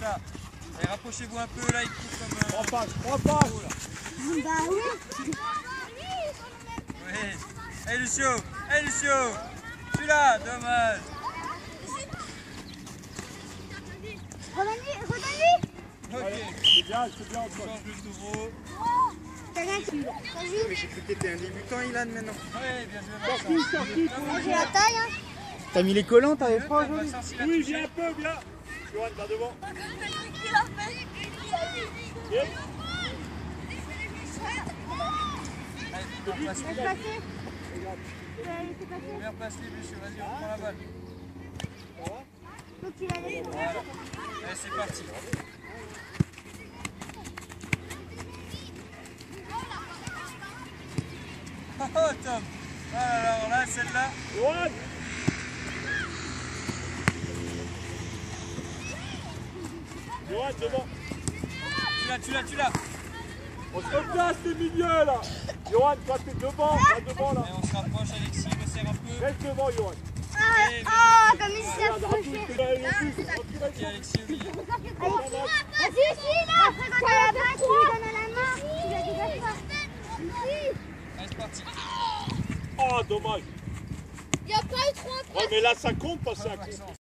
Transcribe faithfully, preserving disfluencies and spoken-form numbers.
ça. Et rapprochez-vous un peu là, il court comme... Euh, trois passes, trois passes. Bah oui. Oui. Hey Lucio, hey Lucio, je suis là, dommage. Redonne-lui, redonne-lui. Ok. C'est bien, c'est bien. On change le taureau. T'as rien qui... Mais j'ai cru que t'étais un débutant, Ilan, maintenant. Oui, bien joué. Sorti, sorti. J'ai la taille, hein. T'as mis les collants, t'avais froid aujourd'hui. Oui, viens un peu, viens. Johan, va devant. Yep. Allez, replace-lui. Laisse passer. Laissez passer. Viens, place-lui, Lucio, vas-y, on prend la balle. Donc il a laissé. Voilà. Allez, c'est parti. Oh, Tom. Alors là, celle-là. Johan. Johan, devant. Tu l'as, tu l'as, tu l'as. On se replace les milieux là. Johan, toi t'es devant, va devant là. Et on se rapproche, Alexis, resserre un peu. Reste devant, Johan. Ah, ah, comme il s'est Regarde, approché. Et Alexis au milieu. Vas-y, ici, là. Après, quand t'as la balle, tu lui donnes à la main. Tu la dégages pas. Allez, c'est parti. Oh, dommage. Il n'y a pas eu trois. Ouais, mais là ça compte parce que c'est un coup.